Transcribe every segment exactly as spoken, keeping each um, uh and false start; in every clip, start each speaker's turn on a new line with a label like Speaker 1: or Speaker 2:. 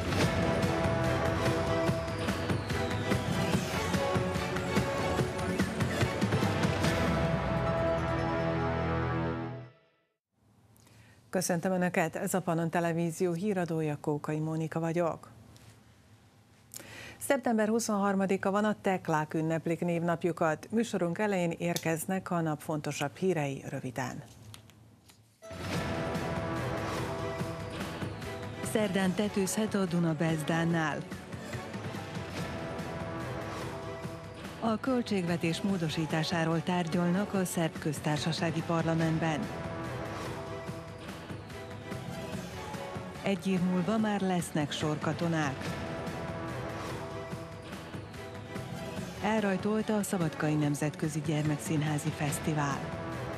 Speaker 1: Köszöntöm Önöket, ez a Pannon Televízió híradója, Kókai Mónika vagyok. szeptember huszonharmadika van, a Teklák ünneplik névnapjukat. Műsorunk elején érkeznek a nap fontosabb hírei röviden. Szerdán tetőzhet a Duna-Bezdánál. A költségvetés módosításáról tárgyalnak a szerb köztársasági parlamentben. Egy év múlva már lesznek sorkatonák. Elrajtolt a Szabadkai Nemzetközi Gyermekszínházi Fesztivál.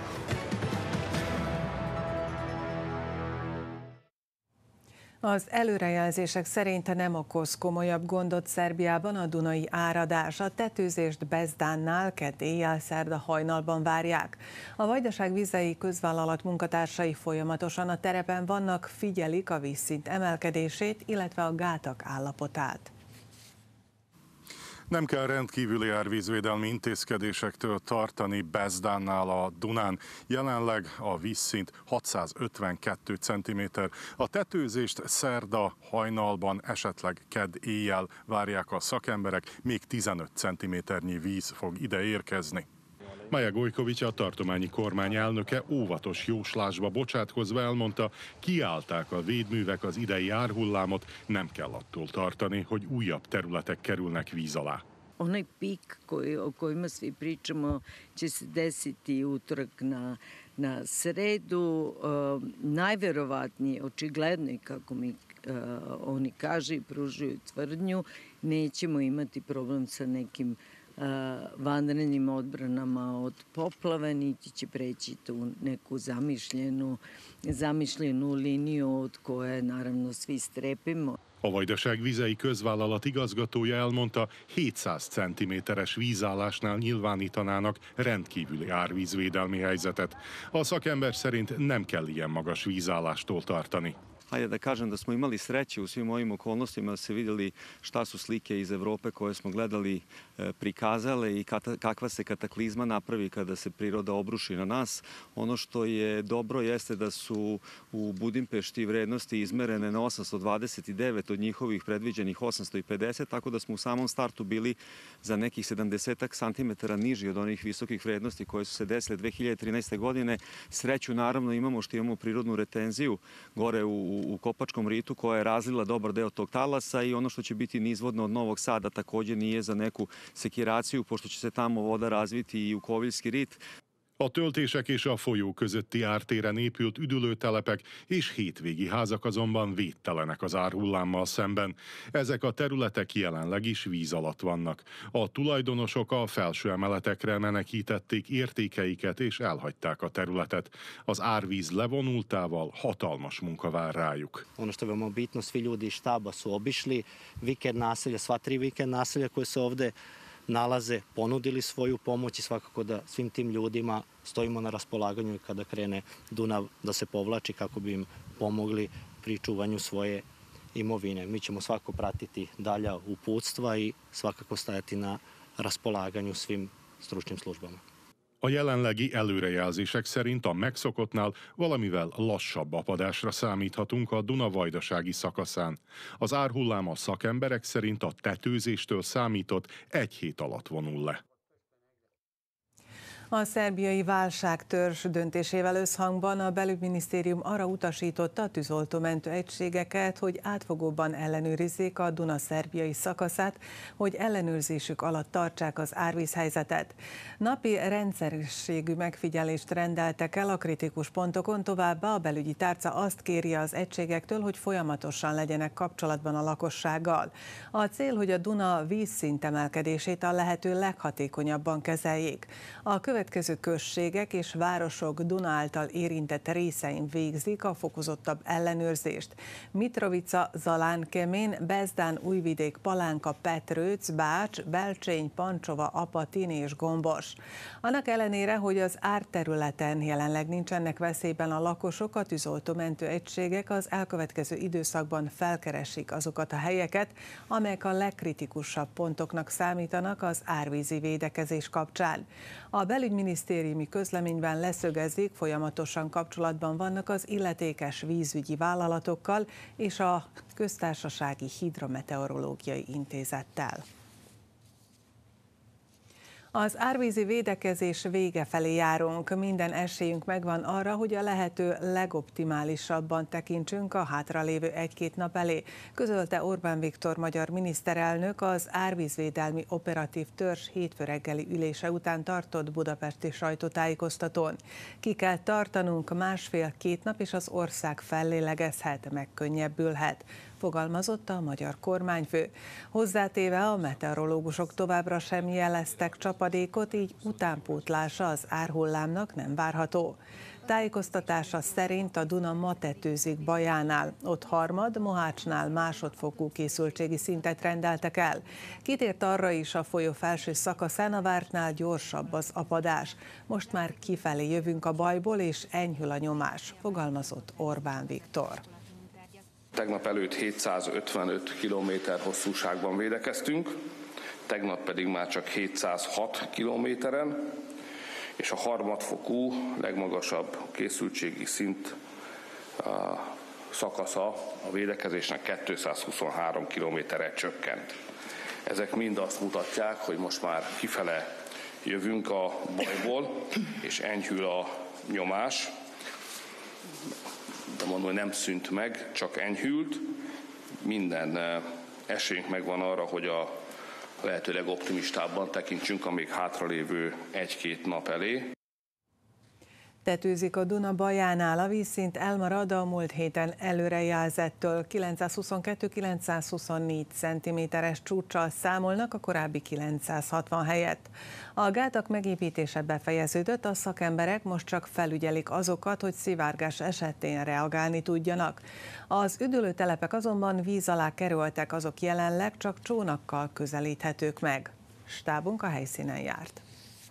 Speaker 1: Az előrejelzések szerint nem okoz komolyabb gondot Szerbiában a dunai áradás. A tetőzést Bezdánnál kedd éjjel, szerda hajnalban várják. A Vajdaság Vizei Közvállalat munkatársai folyamatosan a terepen vannak, figyelik a vízszint emelkedését, illetve a gátak állapotát.
Speaker 2: Nem kell rendkívüli árvízvédelmi intézkedésektől tartani Bezdánnál a Dunán. Jelenleg a vízszint hatszázötvenkettő centiméter. A tetőzést szerda hajnalban, esetleg kedd éjjel várják a szakemberek, még tizenöt centiméternyi víz fog ide érkezni. Maja Gojkovics, a tartományi kormány elnöke óvatos jóslásba bocsátkozva elmondta, kiállták a védművek az idei árhullámot, nem kell attól tartani, hogy újabb területek kerülnek víz alá.
Speaker 3: Onaj pik koji, o kojima svi pričamo će se desiti utorak na, na sredu. Uh, najverovatnije, očigledno i kako mi uh, oni kaže i pružuju tvrdnju, nećemo imati problem sa nekim uh, vanrednim odbranama od poplave, niti će preći tu neku zamišljenu, zamišljenu liniju od koje naravno svi strepimo.
Speaker 2: A Vajdaság Vizei Közvállalat igazgatója elmondta, hétszáz centiméteres vízállásnál nyilvánítanának rendkívüli árvízvédelmi helyzetet. A szakember szerint nem kell ilyen magas vízállástól tartani.
Speaker 4: Hajde da kažem da smo imali sreće u svim ovim okolnostima, da se vidjeli šta su slike iz Evrope koje smo gledali prikazale i kakva se kataklizma napravi kada se priroda obruši na nas. Ono što je dobro jeste da su u Budimpešti vrednosti izmerene na osamsto dvadeset devet od njihovih predviđenih osamsto pedeset, tako da smo u samom startu bili za nekih sedamdeset santimetara niži od onih visokih vrednosti koje su se desile dve hiljade trinaeste. godine. Sreću naravno imamo što imamo prirodnu retenziju gore u u Kopačkom ritu koja je razlila dobar deo tog talasa i ono što će biti nizvodno od Novog Sada također nije za neku sekiraciju, pošto će se tamo voda razviti i u Koviljski rit.
Speaker 2: A töltések és a folyó közötti ártéren épült üdülőtelepek és hétvégi házak azonban védtelenek az árhullámmal szemben. Ezek a területek jelenleg is víz alatt vannak. A tulajdonosok a felső emeletekre menekítették értékeiket és elhagyták a területet. Az árvíz levonultával hatalmas munka vár rájuk.
Speaker 5: Ono što je veoma bitno, svi ljudi iz štaba su obišli vikend naselja, sva tri vikend naselja koje se ovde nalaze, ponudili svoju pomoć i svakako da svim tim ljudima stojimo na raspolaganju kada krene Dunav da se povlači kako bi im pomogli pri čuvanju svoje imovine. Mi ćemo svakako pratiti dalja uputstva i svakako stajati na raspolaganju svim stručnim službama.
Speaker 2: A jelenlegi előrejelzések szerint a megszokottnál valamivel lassabb apadásra számíthatunk a Duna-vajdasági szakaszán. Az árhullám a szakemberek szerint a tetőzéstől számított egy hét alatt vonul le.
Speaker 1: A szerbiai válságtörzs döntésével összhangban a belügyminisztérium arra utasította a tűzoltómentő egységeket, hogy átfogóbban ellenőrizzék a Duna szerbiai szakaszát, hogy ellenőrzésük alatt tartsák az árvízhelyzetet. Napi rendszerességű megfigyelést rendeltek el a kritikus pontokon, továbbá a belügyi tárca azt kéri az egységektől, hogy folyamatosan legyenek kapcsolatban a lakossággal. A cél, hogy a Duna vízszint emelkedését a lehető leghatékonyabban kezeljék. A következő községek és városok Duna által érintett részein végzik a fokozottabb ellenőrzést. Mitrovica, Zalán, Kemén, Bezdán, Újvidék, Palánka, Petrőc, Bács, Belcsény, Pancsova, Apatin és Gombos. Annak ellenére, hogy az árterületen jelenleg nincsenek veszélyben a lakosok, a tűzoltómentő egységek az elkövetkező időszakban felkeresik azokat a helyeket, amelyek a legkritikusabb pontoknak számítanak az árvízi védekezés kapcsán. A belügyminisztériumi közleményben leszögezik, folyamatosan kapcsolatban vannak az illetékes vízügyi vállalatokkal és a Köztársasági Hidrometeorológiai Intézettel. Az árvízi védekezés vége felé járunk. Minden esélyünk megvan arra, hogy a lehető legoptimálisabban tekintsünk a hátralévő egy-két nap elé, közölte Orbán Viktor magyar miniszterelnök az árvízvédelmi operatív törzs hétfő reggeli ülése után tartott budapesti sajtótájékoztatón. Ki kell tartanunk másfél-két nap, és az ország fellélegezhet, megkönnyebbülhet, fogalmazott a magyar kormányfő. Hozzátéve, a meteorológusok továbbra sem jeleztek csapadékot, így utánpótlása az árhullámnak nem várható. Tájékoztatása szerint a Duna ma tetőzik Bajánál, ott harmad, Mohácsnál másodfokú készültségi szintet rendeltek el. Kitért arra is, a folyó felső szakaszán a vártnál gyorsabb az apadás. Most már kifelé jövünk a bajból, és enyhül a nyomás, fogalmazott Orbán Viktor.
Speaker 6: Tegnap előtt hétszázötvenöt kilométer hosszúságban védekeztünk, tegnap pedig már csak hétszázhat kilométeren, és a harmadfokú legmagasabb készültségi szint a szakasza a védekezésnek kétszázhuszonhárom kilométerre csökkent. Ezek mind azt mutatják, hogy most már kifele jövünk a bajból, és enyhül a nyomás. De mondom, hogy nem szűnt meg, csak enyhült. Minden esélyünk megvan arra, hogy a lehető legoptimistábban tekintsünk a még hátralévő egy-két nap elé.
Speaker 1: Tetőzik a Duna Bajánál, a vízszint elmarad a múlt héten előrejelzettől. kilencszázhuszonkettő-kilencszázhuszonnégy centiméteres csúccsal számolnak a korábbi kilencszázhatvan helyett. A gátak megépítése befejeződött, a szakemberek most csak felügyelik azokat, hogy szivárgás esetén reagálni tudjanak. Az üdülőtelepek azonban víz alá kerültek, azok jelenleg csak csónakkal közelíthetők meg. Stábunk a helyszínen járt.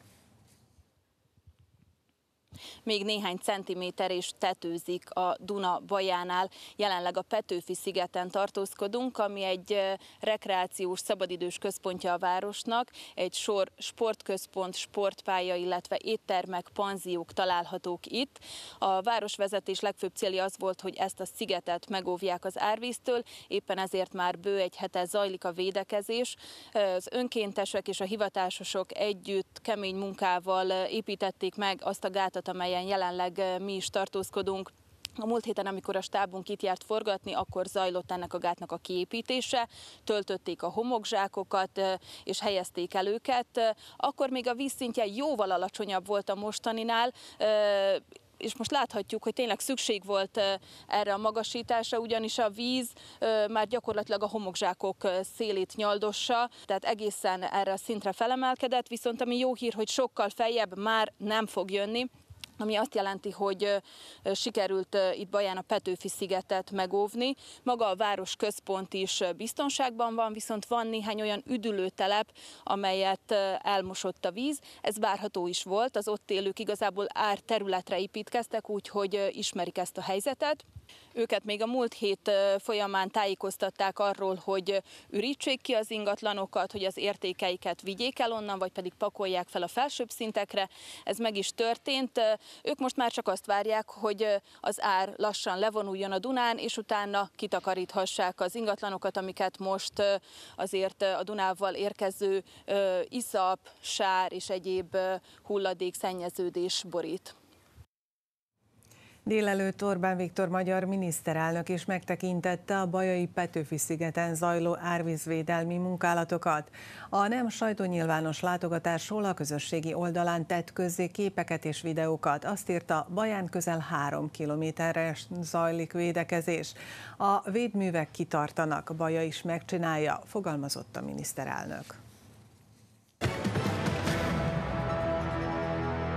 Speaker 7: Még néhány centiméter és tetőzik a Duna Bajánál. Jelenleg a Petőfi-szigeten tartózkodunk, ami egy rekreációs, szabadidős központja a városnak. Egy sor sportközpont, sportpálya, illetve éttermek, panziók találhatók itt. A városvezetés legfőbb célja az volt, hogy ezt a szigetet megóvják az árvíztől, éppen ezért már bő egy hete zajlik a védekezés. Az önkéntesek és a hivatásosok együtt kemény munkával építették meg azt a gátat, amelyen jelenleg mi is tartózkodunk. A múlt héten, amikor a stábunk itt járt forgatni, akkor zajlott ennek a gátnak a kiépítése, töltötték a homokzsákokat és helyezték el őket. Akkor még a vízszintje jóval alacsonyabb volt a mostaninál, és most láthatjuk, hogy tényleg szükség volt erre a magasításra, ugyanis a víz már gyakorlatilag a homokzsákok szélét nyaldossa, tehát egészen erre a szintre felemelkedett, viszont ami jó hír, hogy sokkal feljebb már nem fog jönni, ami azt jelenti, hogy sikerült itt Baján a Petőfi-szigetet megóvni. Maga a városközpont is biztonságban van, viszont van néhány olyan üdülőtelep, amelyet elmosott a víz. Ez várható is volt, az ott élők igazából árterületre építkeztek, úgyhogy ismerik ezt a helyzetet. Őket még a múlt hét folyamán tájékoztatták arról, hogy ürítsék ki az ingatlanokat, hogy az értékeiket vigyék el onnan, vagy pedig pakolják fel a felsőbb szintekre. Ez meg is történt. Ők most már csak azt várják, hogy az ár lassan levonuljon a Dunán, és utána kitakaríthassák az ingatlanokat, amiket most azért a Dunával érkező iszap, sár és egyéb hulladék, szennyeződés borít.
Speaker 1: Délelőtt Orbán Viktor magyar miniszterelnök is megtekintette a bajai Petőfi-szigeten zajló árvízvédelmi munkálatokat. A nem sajtónyilvános látogatásról a közösségi oldalán tett közzé képeket és videókat. Azt írta, Baján közel három kilométerre zajlik védekezés. A védművek kitartanak, Baja is megcsinálja, fogalmazott a miniszterelnök.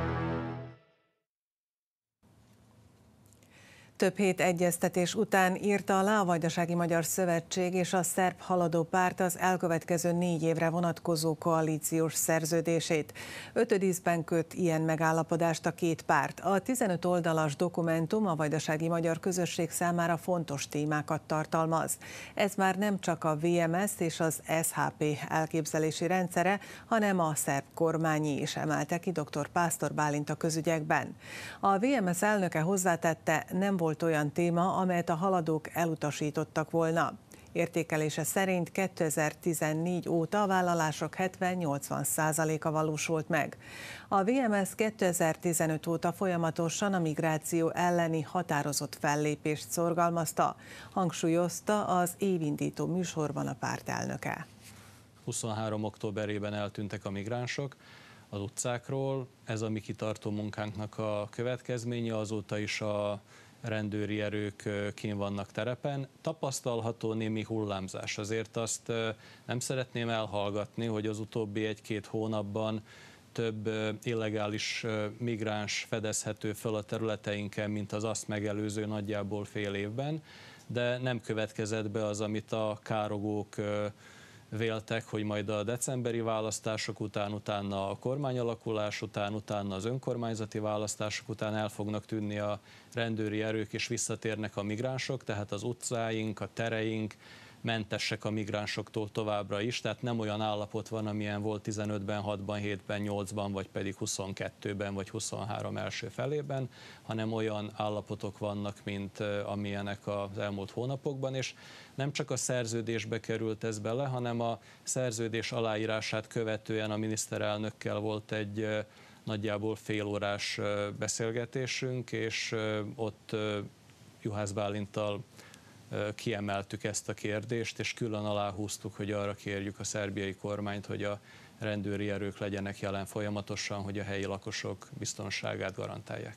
Speaker 1: Több hét egyeztetés után írta alá a Vajdasági Magyar Szövetség és a Szerb Haladó Párt az elkövetkező négy évre vonatkozó koalíciós szerződését. Ötödízben köt ilyen megállapodást a két párt. A tizenöt oldalas dokumentum a vajdasági magyar közösség számára fontos témákat tartalmaz. Ez már nem csak a vé em es és az es há pé elképzelési rendszere, hanem a szerb kormányi is, emelte ki dr. Pásztor Bálint a közügyekben. A vé em es elnöke hozzátette, nem volt olyan téma, amelyet a haladók elutasítottak volna. Értékelése szerint kétezer-tizennégy óta a vállalások hetven-nyolcvan százaléka valósult meg. A vé em es kétezer-tizenöt óta folyamatosan a migráció elleni határozott fellépést szorgalmazta, hangsúlyozta az évindító műsorban a párt elnöke.
Speaker 8: huszonhárom októberében eltűntek a migránsok az utcákról, ez a mi kitartó munkánknak a következménye, azóta is a rendőri erők kín vannak terepen. Tapasztalható némi hullámzás. Azért azt nem szeretném elhallgatni, hogy az utóbbi egy-két hónapban több illegális migráns fedezhető föl a területeinken, mint az azt megelőző nagyjából fél évben, de nem következett be az, amit a károgók véltek, hogy majd a decemberi választások után, utána a kormányalakulás után, utána az önkormányzati választások után el fognak tűnni a rendőri erők, és visszatérnek a migránsok, tehát az utcáink, a tereink mentesek a migránsoktól továbbra is, tehát nem olyan állapot van, amilyen volt tizenötben, hatban, hétben, nyolcban, vagy pedig huszonkettőben, vagy huszonhárom első felében, hanem olyan állapotok vannak, mint amilyenek az elmúlt hónapokban, és nem csak a szerződésbe került ez bele, hanem a szerződés aláírását követően a miniszterelnökkel volt egy nagyjából félórás beszélgetésünk, és ott Juhász Bálinttal kiemeltük ezt a kérdést, és külön aláhúztuk, hogy arra kérjük a szerbiai kormányt, hogy a rendőri erők legyenek jelen folyamatosan, hogy a helyi lakosok biztonságát garantálják.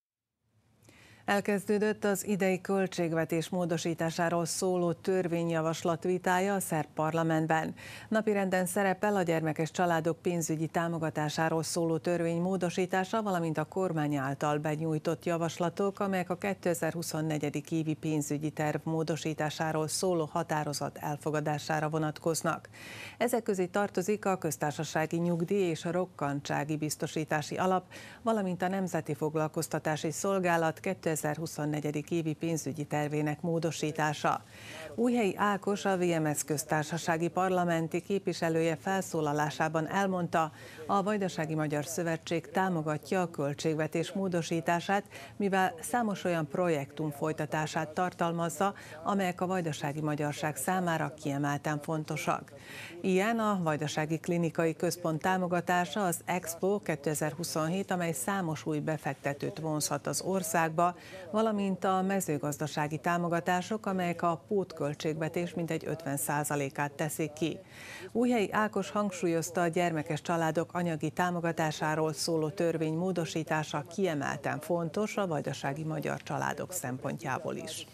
Speaker 1: Elkezdődött az idei költségvetés módosításáról szóló törvényjavaslat vitája a szerb parlamentben. Napirenden szerepel a gyermekes családok pénzügyi támogatásáról szóló törvény módosítása, valamint a kormány által benyújtott javaslatok, amelyek a kétezer-huszonnégy. Évi pénzügyi terv módosításáról szóló határozat elfogadására vonatkoznak. Ezek közé tartozik a köztársasági nyugdíj és a rokkantsági biztosítási alap, valamint a Nemzeti Foglalkoztatási Szolgálat kétezer-huszonnégy. Évi pénzügyi tervének módosítása. Újhelyi Ákos, a vé em es köztársasági parlamenti képviselője felszólalásában elmondta, a Vajdasági Magyar Szövetség támogatja a költségvetés módosítását, mivel számos olyan projektum folytatását tartalmazza, amelyek a vajdasági magyarság számára kiemelten fontosak. Ilyen a Vajdasági Klinikai Központ támogatása, az Expo kétezer-huszonhét, amely számos új befektetőt vonzhat az országba, valamint a mezőgazdasági támogatások, amelyek a pótköltségvetés mintegy ötven százalékát teszik ki. Újhelyi Ákos hangsúlyozta, a gyermekes családok anyagi támogatásáról szóló törvény módosítása kiemelten fontos a vajdasági magyar családok szempontjából is.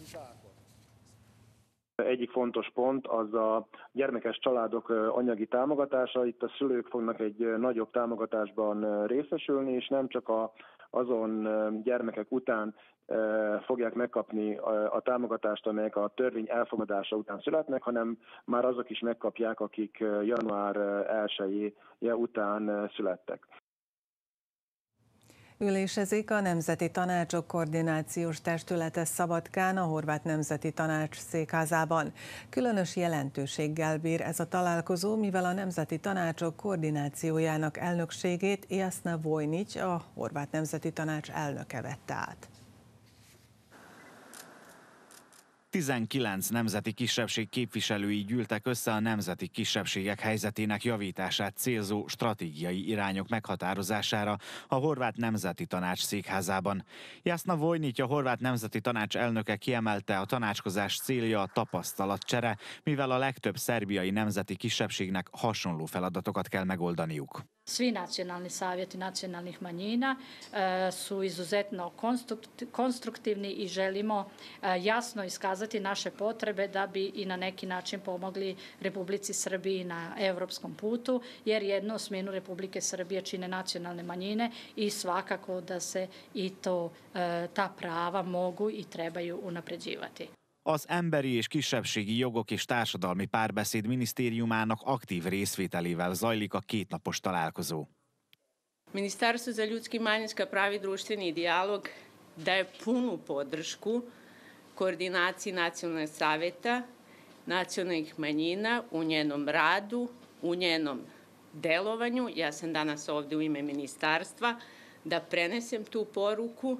Speaker 9: Egyik fontos pont az a gyermekes családok anyagi támogatása. Itt a szülők fognak egy nagyobb támogatásban részesülni, és nem csak a, azon gyermekek után fogják megkapni a támogatást, amelyek a törvény elfogadása után születnek, hanem már azok is megkapják, akik január elseje után születtek.
Speaker 1: Ülésezik a Nemzeti Tanácsok Koordinációs Testülete Szabadkán, a Horvát Nemzeti Tanács székházában. Különös jelentőséggel bír ez a találkozó, mivel a Nemzeti Tanácsok koordinációjának elnökségét Jasna Vojnić, a Horvát Nemzeti Tanács elnöke vette át.
Speaker 10: tizenkilenc nemzeti kisebbség képviselői gyűltek össze a nemzeti kisebbségek helyzetének javítását célzó stratégiai irányok meghatározására a Horvát Nemzeti Tanács székházában. Jasna Vojnić, a Horvát Nemzeti Tanács elnöke kiemelte, a tanácskozás célja a tapasztalatcsere, mivel a legtöbb szerbiai nemzeti kisebbségnek hasonló feladatokat kell megoldaniuk.
Speaker 11: Svi nacionalni savjeti nacionalnih manjina su izuzetno konstruktivni i želimo jasno iskazati naše potrebe da bi i na neki način pomogli Republici Srbiji na europskom putu, jer jednu osminu Republike Srbije čine nacionalne manjine i svakako da se i to, ta prava mogu i trebaju unapređivati.
Speaker 10: Az Emberi és Kisebbségi Jogok és Társadalmi Párbeszéd minisztériumának aktív részvételével zajlik a kétnapos találkozó.
Speaker 12: Ministarstvo za ljudski i manjinska prava i društveni dijalog daje punu podršku koordinaciji Nacionalnog saveta nacionalnih manjina u njenom radu, u njenom delovanju. Ja sam danas ovde u ime ministarstva da prenesem tu poruku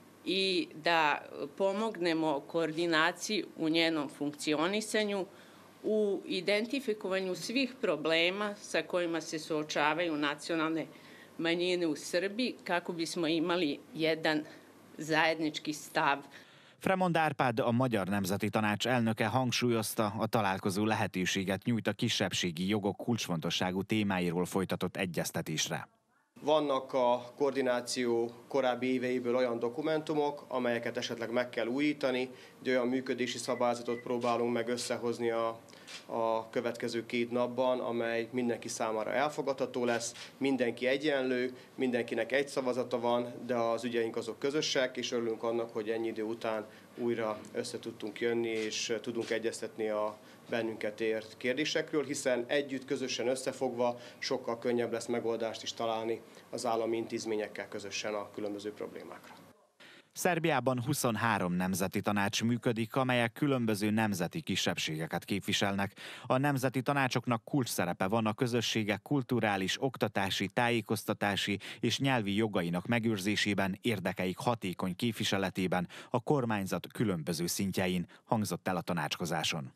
Speaker 12: i da pomognemo koordinaciji u njenom funkcionisanju, u identifikovanju svih problema sa kojima se suočavaju nacionalne manjine u Srbiji, kako bismo imali jedan zajednički stav.
Speaker 10: Fremond Árpád, a Magyar Nemzeti Tanács elnöke hangsúlyozta, a találkozó lehetőséget nyújt a kisebbségi jogok kulcsfontosságú témáiról folytatott egyeztetésre.
Speaker 13: Vannak a koordináció korábbi éveiből olyan dokumentumok, amelyeket esetleg meg kell újítani, egy olyan működési szabályzatot próbálunk meg összehozni a, a következő két napban, amely mindenki számára elfogadható lesz, mindenki egyenlő, mindenkinek egy szavazata van, de az ügyeink azok közösek, és örülünk annak, hogy ennyi idő után újra össze tudtunk jönni, és tudunk egyeztetni a bennünket ért kérdésekről, hiszen együtt, közösen összefogva sokkal könnyebb lesz megoldást is találni az állami intézményekkel közösen a különböző problémákra.
Speaker 10: Szerbiában huszonhárom nemzeti tanács működik, amelyek különböző nemzeti kisebbségeket képviselnek. A nemzeti tanácsoknak kulcs szerepe van a közösségek kulturális, oktatási, tájékoztatási és nyelvi jogainak megőrzésében, érdekeik hatékony képviseletében, a kormányzat különböző szintjein, hangzott el a tanácskozáson.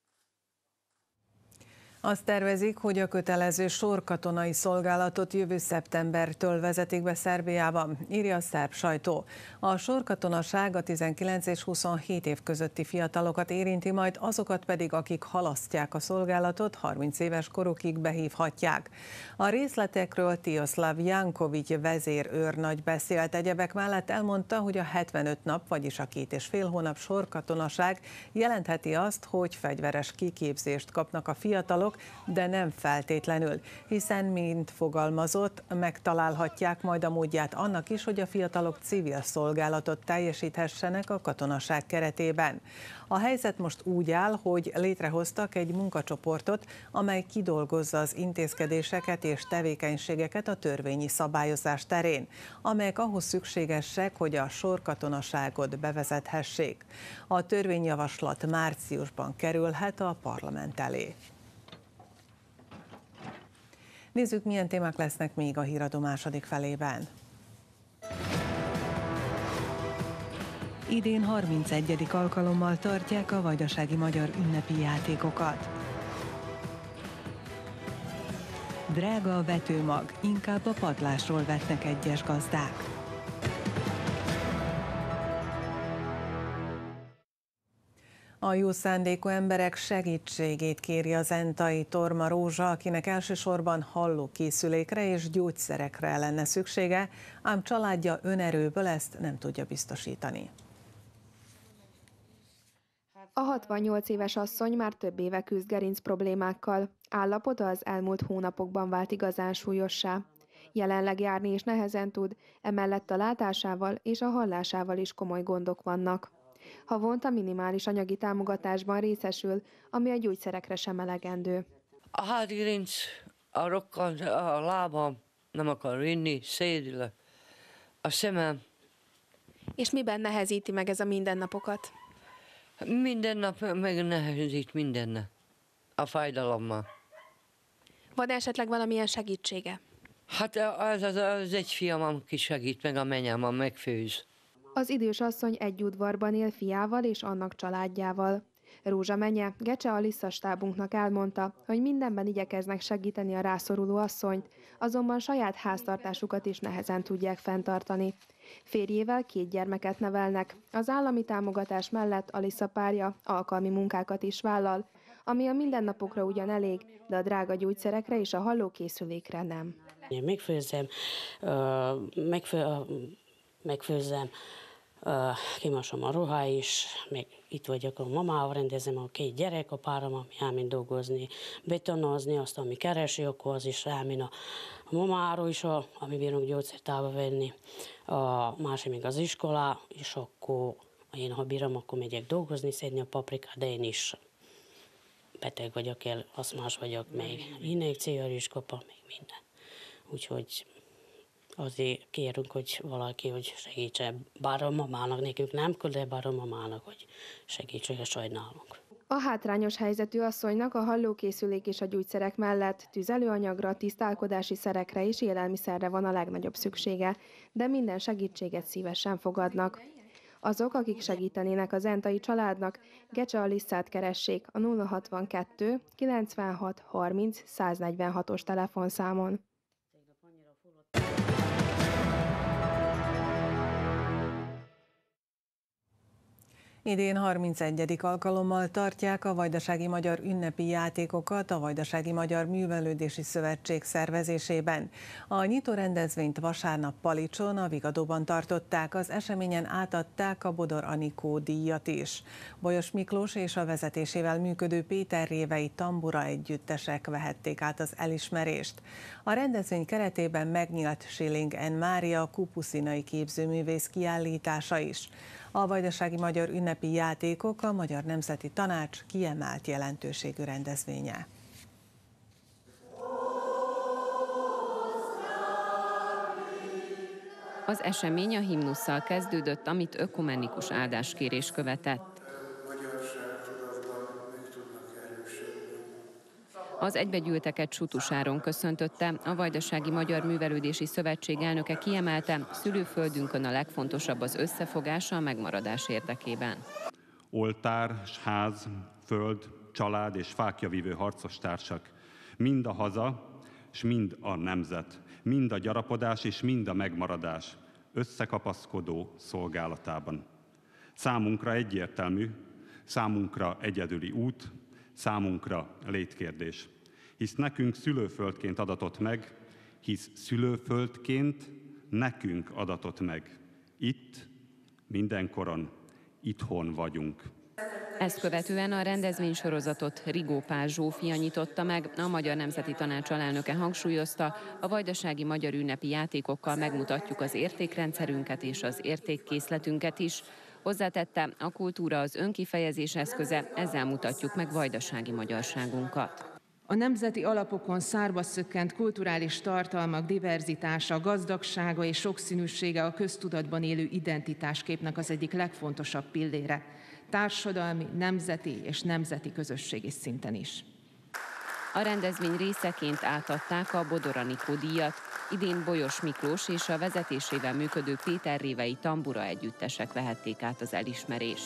Speaker 1: Azt tervezik, hogy a kötelező sorkatonai szolgálatot jövő szeptembertől vezetik be Szerbiában, írja a szerb sajtó. A sorkatonaság a tizenkilenc és huszonhét év közötti fiatalokat érinti, majd azokat pedig, akik halasztják a szolgálatot, harminc éves korukig behívhatják. A részletekről Tioslav Jankovics vezérőrnagy beszélt, egyebek mellett elmondta, hogy a hetvenöt nap, vagyis a két és fél hónap sorkatonaság jelentheti azt, hogy fegyveres kiképzést kapnak a fiatalok, de nem feltétlenül, hiszen, mint fogalmazott, megtalálhatják majd a módját annak is, hogy a fiatalok civil szolgálatot teljesíthessenek a katonaság keretében. A helyzet most úgy áll, hogy létrehoztak egy munkacsoportot, amely kidolgozza az intézkedéseket és tevékenységeket a törvényi szabályozás terén, amelyek ahhoz szükségesek, hogy a sorkatonaságot bevezethessék. A törvényjavaslat márciusban kerülhet a parlament elé. Nézzük, milyen témák lesznek még a híradó második felében. Idén harmincegyedik alkalommal tartják a vajdasági magyar ünnepi játékokat. Drága a vetőmag, inkább a padlásról vetnek egyes gazdák. A jó szándékú emberek segítségét kéri az entai Torma Rózsa, akinek elsősorban hallókészülékre és gyógyszerekre lenne szüksége, ám családja önerőből ezt nem tudja biztosítani.
Speaker 14: A hatvannyolc éves asszony már több éve küzd gerinc problémákkal. Állapota az elmúlt hónapokban vált igazán súlyossá. Jelenleg járni is nehezen tud, emellett a látásával és a hallásával is komoly gondok vannak. Havonta minimális anyagi támogatásban részesül, ami a gyógyszerekre sem elegendő.
Speaker 15: A hátgerinc, a rokkant, a lábam, nem akar inni, szédül, a szemem.
Speaker 14: És miben nehezíti meg ez a mindennapokat?
Speaker 15: Minden nap megnehezít minden, a fájdalommal.
Speaker 14: Van esetleg valamilyen segítsége?
Speaker 15: Hát az, az, az egy fiam, aki segít meg, a menyám, megfőz.
Speaker 14: Az idős asszony egy udvarban él fiával és annak családjával. Rózsa menye, Gecse Alissa stábunknak elmondta, hogy mindenben igyekeznek segíteni a rászoruló asszonyt, azonban saját háztartásukat is nehezen tudják fenntartani. Férjével két gyermeket nevelnek, az állami támogatás mellett Alissa párja alkalmi munkákat is vállal, ami a mindennapokra ugyan elég, de a drága gyógyszerekre és a hallókészülékre nem.
Speaker 16: Én megfőzem, megfő, megfőzem, kimosom a ruhá is, meg itt vagyok a mamával, rendezem a két gyerek, a párom, ami elment dolgozni, betonozni, azt, ami keresi, akkor az is elment a mamáról is, ami bírunk gyógyszertába venni, a másik még az iskolá, és akkor én, ha bírom, akkor megyek dolgozni, szedni a paprikát, de én is beteg vagyok, el, aszmás vagyok, még injekcióra is kapom, még minden. Úgyhogy azért kérünk, hogy valaki, hogy segítse, bár a mamának, nekünk nem kell, de bár a mamának, hogy segítsége sajnálunk.
Speaker 14: A hátrányos helyzetű asszonynak a hallókészülék és a gyógyszerek mellett tüzelőanyagra, tisztálkodási szerekre és élelmiszerre van a legnagyobb szüksége, de minden segítséget szívesen fogadnak. Azok, akik segítenének az entai családnak, Gecse Alisszát keressék a nulla hatvankettő kilencvenhat harminc száznegyvenhatos telefonszámon.
Speaker 1: Idén harmincegyedik alkalommal tartják a Vajdasági Magyar ünnepi játékokat a Vajdasági Magyar Művelődési Szövetség szervezésében. A nyitó rendezvényt vasárnap Palicson, a Vigadóban tartották, az eseményen átadták a Bodor Anikó díjat is. Bolyos Miklós és a vezetésével működő Péter Révei tambura együttesek vehették át az elismerést. A rendezvény keretében megnyílt Schilling N. Mária kupuszinai képzőművész kiállítása is. A Vajdasági Magyar Ünnepi Játékok a Magyar Nemzeti Tanács kiemelt jelentőségű rendezvénye.
Speaker 17: Az esemény a himnusszal kezdődött, amit ökumenikus áldáskérés követett. Az egybegyűlteket Sutusáron köszöntötte, a Vajdasági Magyar Művelődési Szövetség elnöke kiemelte, szülőföldünkön a legfontosabb az összefogása a megmaradás érdekében.
Speaker 18: Oltár, ház, föld, család és fáklyavívő harcostársak, mind a haza, és mind a nemzet, mind a gyarapodás és mind a megmaradás összekapaszkodó szolgálatában. Számunkra egyértelmű, számunkra egyedüli út, számunkra létkérdés. Hisz nekünk szülőföldként adatott meg, hisz szülőföldként nekünk adatott meg. Itt, mindenkoron, itthon vagyunk.
Speaker 17: Ezt követően a rendezvénysorozatot Rigó Pál Zsófia nyitotta meg, a Magyar Nemzeti Tanács alelnöke hangsúlyozta, a Vajdasági Magyar Ünnepi Játékokkal megmutatjuk az értékrendszerünket és az értékkészletünket is. Hozzátette, a kultúra az önkifejezés eszköze, ezzel mutatjuk meg vajdasági magyarságunkat.
Speaker 19: A nemzeti alapokon szárba szökkent kulturális tartalmak diverzitása, gazdagsága és sokszínűsége a köztudatban élő identitásképnek az egyik legfontosabb pillére, társadalmi, nemzeti és nemzeti közösségi szinten is.
Speaker 17: A rendezvény részeként átadták a Bodor Anikó díjat. Idén Bolyos Miklós és a vezetésével működő Péter Révei tambura együttesek vehették át az elismerést.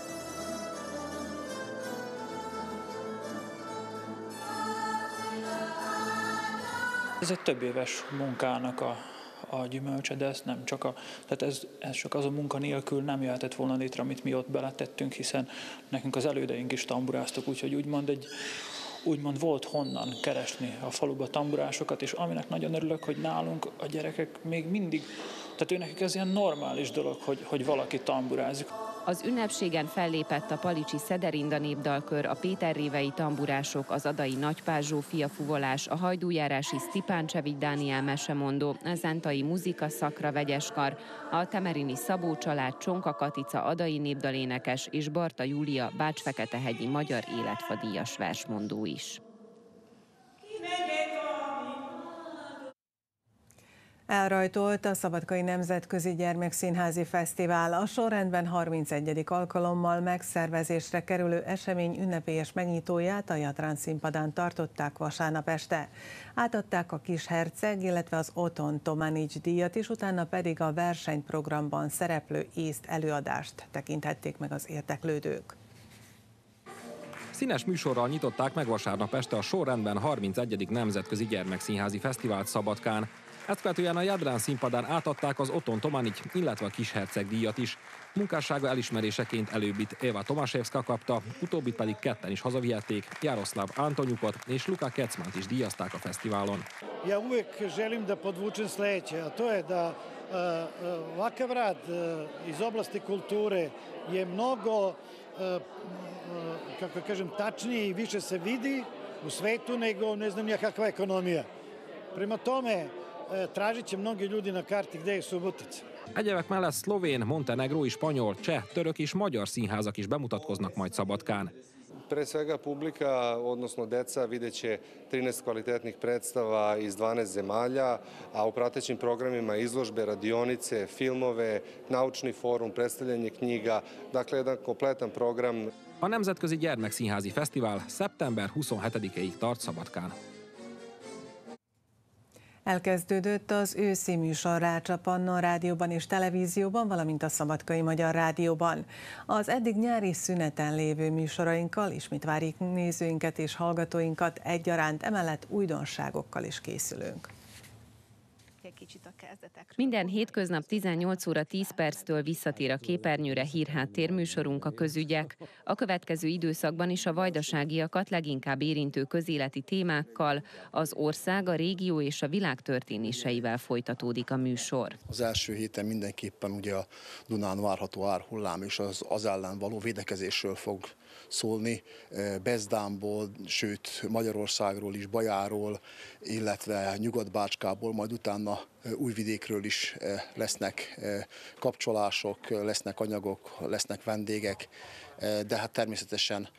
Speaker 20: Ez egy több éves munkának a, a gyümölcse, de ez nem csak a, tehát ez, ez csak az a munka nélkül nem jöhetett volna létre, amit mi ott beletettünk, hiszen nekünk az elődeink is tamburáztak, úgyhogy úgymond egy úgymond volt honnan keresni a faluba tamburásokat, és aminek nagyon örülök, hogy nálunk a gyerekek még mindig, tehát őnek ez ilyen normális dolog, hogy, hogy valaki tamburázik.
Speaker 17: Az ünnepségen fellépett a palicsi Szederinda népdalkör, a Péter Révei tamburások, az adai Nagypál Zsófia fuvolás, a hajdújárási Stipáncevics Dániel mesemondó, a zentai muzika szakra vegyeskar, a temerini Szabó család, Csonka Katica adai népdalénekes és Barta Júlia Bács-Feketehegyi magyar életfadíjas versmondó is.
Speaker 1: Elrajtolt a Szabadkai Nemzetközi Gyermekszínházi Fesztivál. A sorrendben harmincegyedik alkalommal megszervezésre kerülő esemény ünnepélyes megnyitóját a Jatrán színpadán tartották vasárnap este. Átadták a Kis Herceg, illetve az Oton Tomanics díjat is, utána pedig a versenyprogramban szereplő észt előadást tekinthették meg az érdeklődők.
Speaker 21: Színes műsorral nyitották meg vasárnap este a sorrendben harmincegyedik Nemzetközi Gyermekszínházi Fesztivált Szabadkán. Ezt követően a Jadran színpadán átadták az Oton Tomanics, illetve a Kisherceg díjat is. Munkássága elismeréseként előbbit Eva Tomaszewska kapta, utóbbit pedig ketten is hazavihették, Jaroslav Antonyukot és Luka Kecmant is díjazták a fesztiválon.
Speaker 22: Ja uvek želim da podvučem sledeće, a to je da ovakav rad iz oblasti kulture je mnogo, kako kažem, tačnije i više se vidi u svetu nego ne znam ja kakva ekonomija. Prema tome, tražit će mnogi ljudi na karti gde je Subotica.
Speaker 21: Egyebek mellett szlovén, montenegrói, spanyol, cseh, török és magyar színházak is bemutatkoznak majd Szabadkán.
Speaker 23: Pre svega publika, odnosno deca, vidjet će trinaest kvalitetnih predstava iz dvanaest zemalja, a u pratećim programima izložbe, radionice, filmove, naučni forum, predstavljanje knjiga, dakle jedan kompletan program.
Speaker 21: A Nemzetközi Gyermekszínházi Fesztivál szeptember huszonhetedikéig tart Szabadkán.
Speaker 1: Elkezdődött az őszi műsor Rács a Pannon Rádióban és Televízióban, valamint a Szabadkai Magyar Rádióban. Az eddig nyári szüneten lévő műsorainkkal ismét várjuk nézőinket és hallgatóinkat egyaránt, emellett újdonságokkal is készülünk.
Speaker 17: Minden hétköznap tizennyolc óra tíz perctől visszatér a képernyőre hírháttér műsorunk a közügyek. A következő időszakban is a vajdaságiakat leginkább érintő közéleti témákkal, az ország, a régió és a világ történéseivel folytatódik a műsor.
Speaker 24: Az első héten mindenképpen ugye a Dunán várható árhullám és az, az ellen való védekezésről fog szólni, Bezdánból, sőt Magyarországról is, Bajáról, illetve Nyugat-Bácskából, majd utána Újvidékről is lesznek kapcsolások, lesznek anyagok, lesznek vendégek, de hát természetesen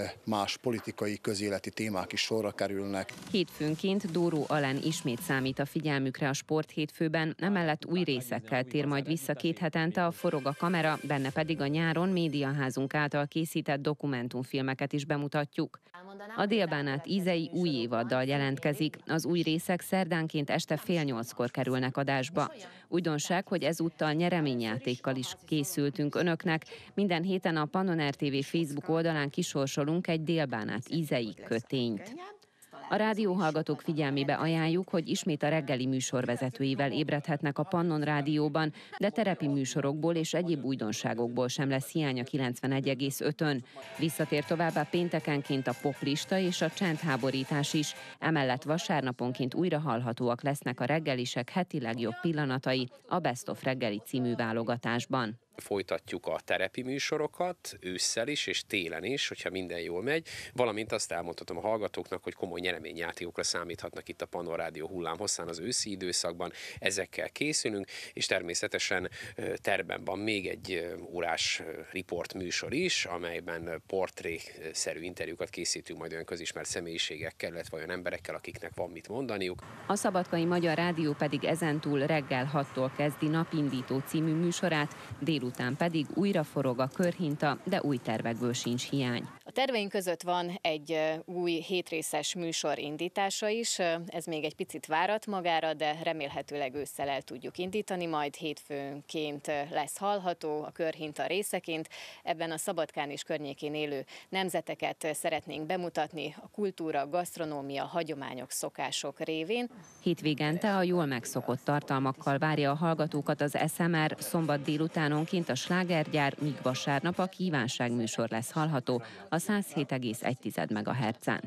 Speaker 24: más politikai, közéleti témák is sorra kerülnek.
Speaker 17: Hétfőnként Dóró Alen ismét számít a figyelmükre a Sporthétfőben, emellett új részekkel tér majd vissza két hetente a Forog a kamera, benne pedig a nyáron médiaházunk által készített dokumentumfilmeket is bemutatjuk. A Délbánát ízei új évaddal jelentkezik, az új részek szerdánként este fél nyolckor kerülnek adásba. Újdonság, hogy ezúttal nyereményjátékkal is készültünk önöknek, minden héten a Pannon er té vé Facebook oldalán kisorsolunk egy Délbánát ízei kötényt. A rádióhallgatók figyelmébe ajánljuk, hogy ismét a reggeli műsorvezetőivel ébredhetnek a Pannon Rádióban, de terepi műsorokból és egyéb újdonságokból sem lesz hiány a kilencvenegy egész ötön. Visszatér továbbá péntekenként a poplista és a csendháborítás is, emellett vasárnaponként újra hallhatóak lesznek a reggelisek heti legjobb pillanatai a Best of Reggeli című válogatásban.
Speaker 25: Folytatjuk a terepi műsorokat ősszel is és télen is, hogyha minden jól megy, valamint azt elmondhatom a hallgatóknak, hogy komoly nyereményjátékokra számíthatnak itt a Pannon Rádió hullámhosszán az őszi időszakban. Ezekkel készülünk, és természetesen terben van még egy órás riport műsor is, amelyben portré-szerű interjúkat készítünk majd olyan közismert személyiségekkel, illetve olyan emberekkel, akiknek van mit mondaniuk.
Speaker 17: A Szabadkai Magyar Rádió pedig ezentúl reggel hattól kezdi Napindító című műsorát, délután után pedig újra forog a körhinta, de új tervekből sincs hiány.
Speaker 26: A terveink között van egy új hétrészes műsor indítása is, ez még egy picit várat magára, de remélhetőleg ősszel el tudjuk indítani, majd hétfőnként lesz hallható a körhinta részeként. Ebben a Szabadkán és környékén élő nemzeteket szeretnénk bemutatni a kultúra, gasztronómia, hagyományok, szokások révén.
Speaker 17: Hétvégente a jól megszokott tartalmakkal várja a hallgatókat az es em er, szombat délutánonként a slágergyár, míg vasárnap a kívánságműsor lesz hallható a száz hét egész egy megahertzen.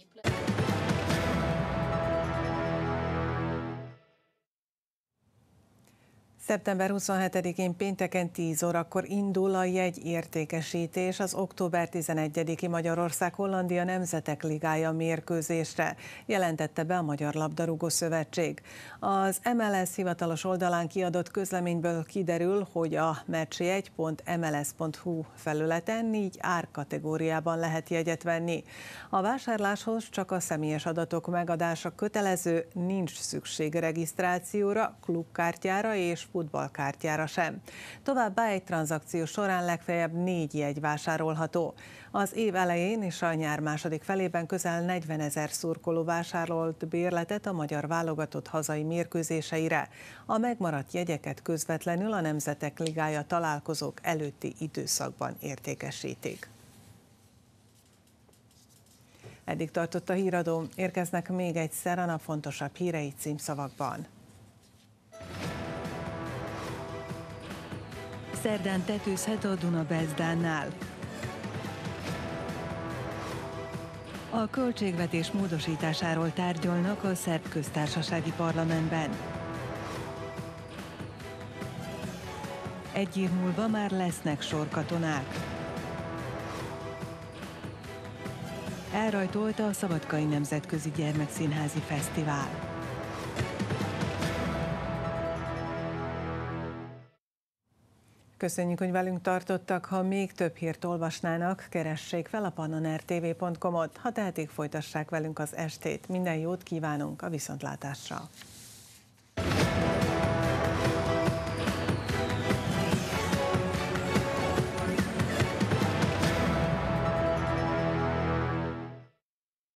Speaker 1: szeptember huszonhetedikén pénteken tíz órakor indul a jegyértékesítés az október tizenegyediki Magyarország-Hollandia Nemzetek Ligája mérkőzésre, jelentette be a Magyar Labdarúgó Szövetség. Az em el es hivatalos oldalán kiadott közleményből kiderül, hogy a meccsjegy pont em el es pont hu felületen négy árkategóriában lehet jegyet venni. A vásárláshoz csak a személyes adatok megadása kötelező, nincs szükség regisztrációra, klubkártyára és futballkártyára sem. Továbbá egy tranzakció során legfeljebb négy jegy vásárolható. Az év elején és a nyár második felében közel negyvenezer szurkoló vásárolt bérletet a magyar válogatott hazai mérkőzéseire. A megmaradt jegyeket közvetlenül a Nemzetek Ligája találkozók előtti időszakban értékesítik. Eddig tartott a híradó, érkeznek még egyszer a nap fontosabb hírei címszavakban. Szerdán tetőzhet a Duna-Bezdánnál. A költségvetés módosításáról tárgyalnak a szerb köztársasági parlamentben. Egy év múlva már lesznek sorkatonák. Elrajtolt a Szabadkai Nemzetközi Gyermekszínházi Fesztivál. Köszönjük, hogy velünk tartottak. Ha még több hírt olvasnának, keressék fel a pannon r t v pont com-ot. Ha tehetik, folytassák velünk az estét. Minden jót kívánunk a viszontlátásra.